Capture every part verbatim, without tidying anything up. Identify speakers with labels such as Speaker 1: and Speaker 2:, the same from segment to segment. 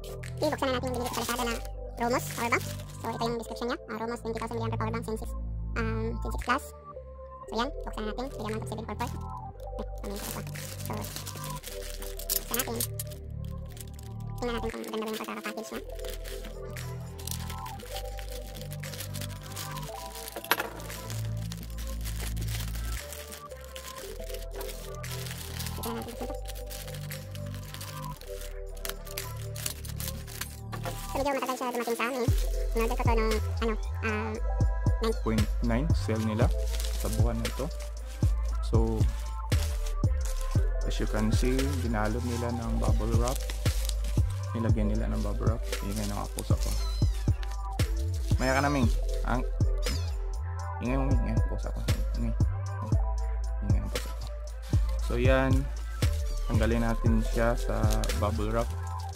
Speaker 1: Okay, buksan na natin yung binili ko sa lazada na ROMOSS powerbank. So ito yung description niya, uh, ROMOSS twenty thousand milliampere powerbank Gen six um, Gen six plus. So yan, buksan na natin, bigyan natin seven four four. Eh, pamayin ko pa. So buksan natin, tingnan natin kung maganda ba yung pagkaka-package niya. Ito na natin buksan ito. So medyo matagal siya dumating sa amin. In-order ko to nung ano, um, nine
Speaker 2: point nine sale nila sa buwan na ito. So as you can see, ginalog nila ng bubble wrap. Nilagyan nila ng bubble wrap. Ingay ng pusa ko. Maya ka namin. Ang ingay mo, ingay ng pusa ko. Ingay. Ingay ng pusa ko. So yan, tanggalin natin siya sa bubble wrap.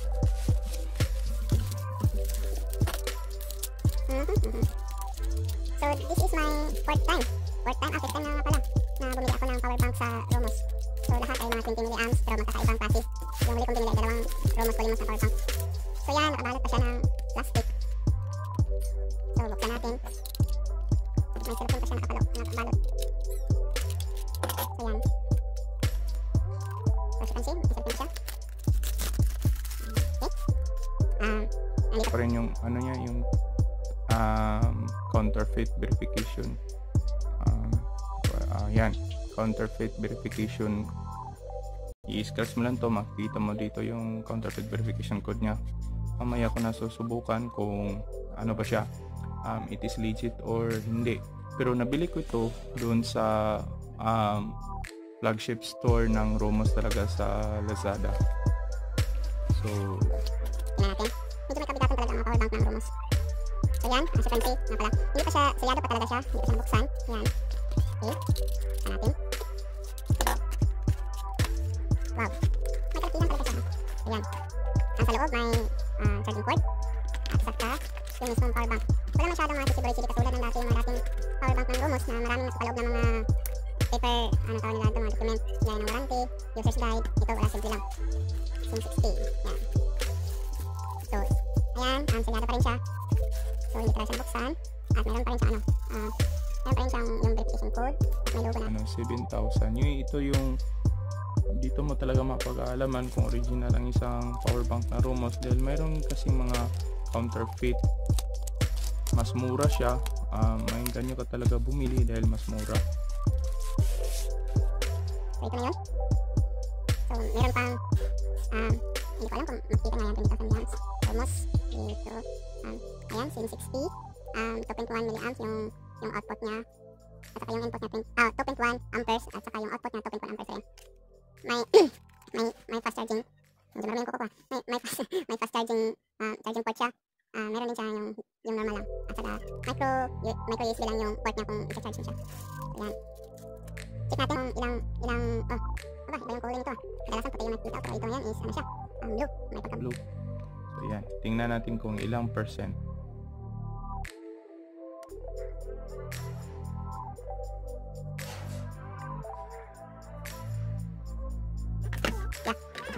Speaker 1: So this is my fourth time. Fourth time, ah, fifth time na nga pala na bumili ako ng powerbank sa ROMOSS. So lahat ay mga twenty milliamps pero magkakaibang klase. Yung huli kong binili, dalawang ROMOSS volumes na powerbank. So yan, nakabalot pa siya ng plastic. So buksan natin. May cellphone pa siya nakabalot. nakabalot. So yan. So as you can see, may cellphone pa siya. Okay. Um, nandito
Speaker 2: Pa rin yung ano niya, yung um, counterfeit verification. Um, uh, yan, counterfeit verification. I-scratch mo lang to, makikita mo dito yung counterfeit verification code niya. Mamaya ko na susubukan kung ano ba siya, um, it is legit or hindi. Pero nabili ko ito doon sa um, flagship store ng ROMOSS talaga sa Lazada. So
Speaker 1: tingnan natin. Medyo may kabigatan talaga ang powerbank ng ROMOSS. So yan, as you can see, nga pala, hindi pa siya, selyado pa talaga siya, hindi pa siya nabuksan. Yan. Okay, buksan natin. Wow, may kalakihan talaga siya. So yan, ang sa loob may uh, charging cord at saka yung mismong powerbank. Wala masyadong mga accessibility katulad ng dati, yung mga dating powerbank ng ROMOSS na maraming nasa paloob ng mga paper, ano tawag nila ito, mga document, yan ng warranty, user's guide. Ito wala, simple lang. Sim sixty, yan. So, ayan, um, selyado pa rin siya. So, hindi ka lang siya nabuksan. At meron pa rin siya, ano, uh, meron pa rin siyang yung verification code. At may logo na.
Speaker 2: ano, seven thousand. Yung ito yung, dito mo talaga mapag-aalaman kung original ang isang powerbank na ROMOSS. Dahil mayroon kasing mga counterfeit. Mas mura siya. Um, mainggan nyo ka talaga bumili dahil mas mura.
Speaker 1: So, ito na yun. So, meron pang, um, hindi ko alam kung makikita nga yan, twenty thousand milliamps. ROMOSS. Dito. Um, ayan, Gen sixty. Um, two point one milliamps yung, yung output niya. At saka yung input niya, ah, two point one amperes. At saka yung output niya, two point one amperes rin. May, may, may fast charging. Medyo marami yung kuko ko. May, may, fast, may fast charging, uh, charging port siya. Uh, meron din siya yung, yung normal lang. At saka micro, micro U S B lang yung port niya kung i-charge mo siya. So, yan. Check natin kung ilang, ilang, oh, aba, iba yung kulay nito. Kadalasan puti yung nakikita. Pero ito yan is, ano siya, um, blue. May pagka blue.
Speaker 2: So yan, tingnan natin kung ilang percent.
Speaker 1: Yeah.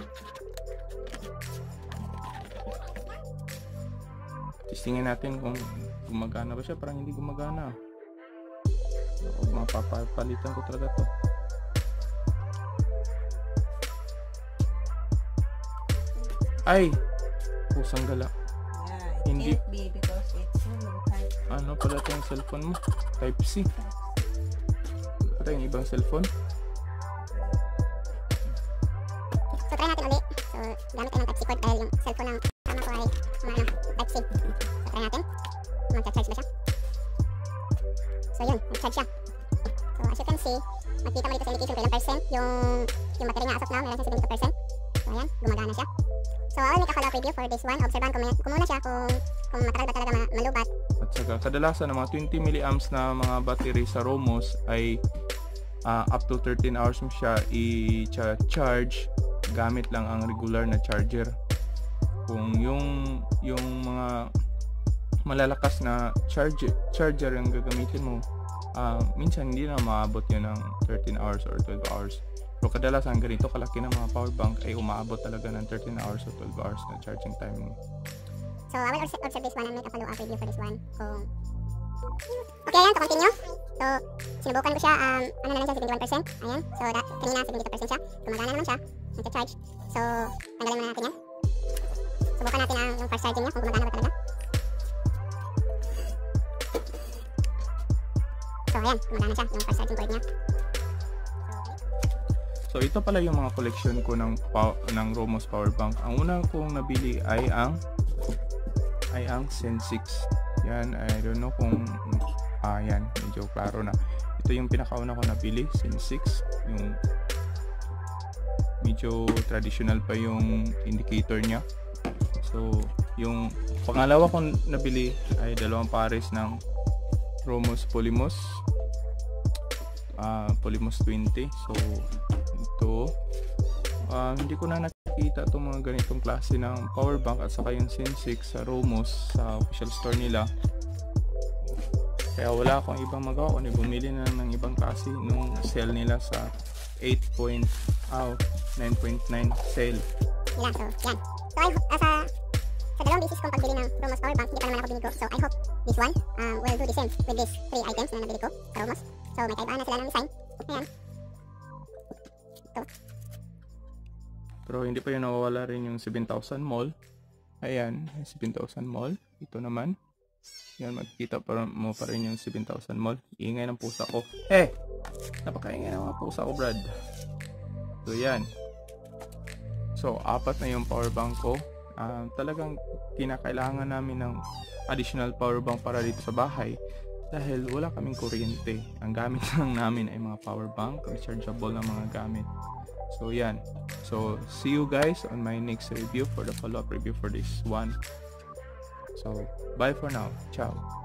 Speaker 2: Testingin natin kung gumagana ba siya. Parang hindi gumagana. O, mapapalitan ko talaga to. Ay! Pusang gala.
Speaker 3: Yeah,
Speaker 2: Hindi.
Speaker 3: can't be because it's hollow type.
Speaker 2: Ano pala ito yung cellphone mo? Type C. Ito yung ibang cellphone.
Speaker 1: So, try natin ulit. So, gamit tayo ng Type C cord dahil yung cellphone ng tama ko ay mga ano, Type C. So, try natin. Mag-charge ba siya? So, yun. Mag-charge siya. So, as you can see, makikita mo dito sa indication kung ilang percent yung, yung battery niya as of now. Meron siya seventy-two percent. So, ayan. Gumagana siya. So, I will make a follow-up review for this one. Observan kung, kung muna siya kung, kung matagal ba talaga ma malubat.
Speaker 2: At saka kadalasan ng mga twenty milliamps na mga battery sa ROMOSS ay uh, up to thirteen hours mo siya i-charge gamit lang ang regular na charger. Kung yung yung mga malalakas na charge, charger yung gagamitin mo, uh, minsan hindi na maabot yun ng thirteen hours or twelve hours. Pero kadalasan ganito kalaki ng mga power bank ay umaabot talaga ng thirteen hours o twelve hours na charging time.
Speaker 1: So I will observe this one and make a follow-up review for this one. Kung okay, ayan, to continue. So, sinubukan ko siya, um, ano na lang siya, seventy-one percent. Ayan, so that, kanina seventy-two percent siya. Gumagana naman siya, nagcha-charge. So, tanggalin muna natin yan. Subukan natin ang yung fast charging niya, kung gumagana ba talaga. So, ayan, gumagana siya, yung fast charging cord niya.
Speaker 2: So, ito pala yung mga collection ko ng, ng ROMOSS power bank. Ang una kong nabili ay ang ay ang Zen six. Yan, I don't know kung ah, yan, medyo klaro na. Ito yung pinakauna ko nabili, Zen six. Yung medyo traditional pa yung indicator niya. So, yung pangalawa kong nabili ay dalawang pares ng ROMOSS Polymos. Uh, Polymos twenty. So, ito uh, hindi ko na nakikita itong mga ganitong klase ng power bank at saka yung Zen six sa ROMOSS sa official store nila. Kaya wala akong ibang magawa kundi bumili na ng ibang klase nung sale nila sa eight point nine point nine sale.
Speaker 1: Nila, so yan. So I hope, uh, sa, sa dalawang beses kong pagbili ng ROMOSS power bank, hindi pa naman ako binigo. So I hope this one um, will do the same with these three items na nabili ko sa ROMOSS. So may kaibaan na sila ng design. Ayan. Ito.
Speaker 2: Pero hindi pa yun nawawala rin yung seven thousand mall. Ayan, seven thousand mall. Ito naman. Yan, makikita pa mo pa rin yung seven thousand mall. Iingay ng pusa ko. Eh! Napakaingay ng mga pusa ko, Brad. So, yan. So, apat na yung power bank ko. Uh, talagang kinakailangan namin ng additional power bank para dito sa bahay. Dahil wala kaming kuryente. Ang gamit lang namin ay mga power bank, rechargeable na mga gamit. So, yan. So, see you guys on my next review for the follow-up review for this one. So, bye for now. Ciao.